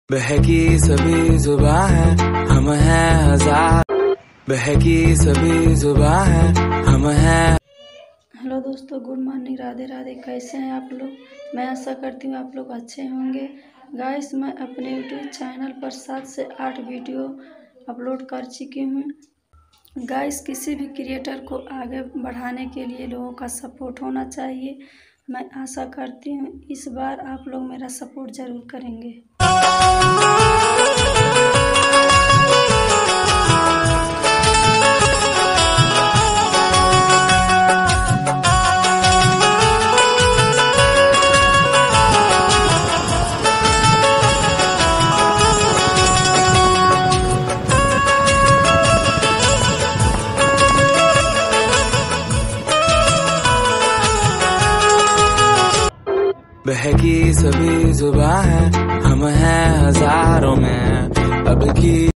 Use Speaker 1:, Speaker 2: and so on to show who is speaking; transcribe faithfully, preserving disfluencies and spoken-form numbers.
Speaker 1: बहकी सभी जुबां है, हम हैं हजार। बहकी सभी जुबां है, हम हैं।
Speaker 2: हेलो दोस्तों, गुड मॉर्निंग, राधे राधे। कैसे हैं आप लोग? मैं आशा करती हूँ आप लोग अच्छे होंगे। गाइस, मैं अपने यूट्यूब चैनल पर सात से आठ वीडियो अपलोड कर चुकी हूँ। गाइस, किसी भी क्रिएटर को आगे बढ़ाने के लिए लोगों का सपोर्ट होना चाहिए। मैं आशा करती हूँ इस बार आप लोग मेरा सपोर्ट ज़रूर करेंगे।
Speaker 1: बहकी सभी जुबां है, हम हैं हजारों में। अब की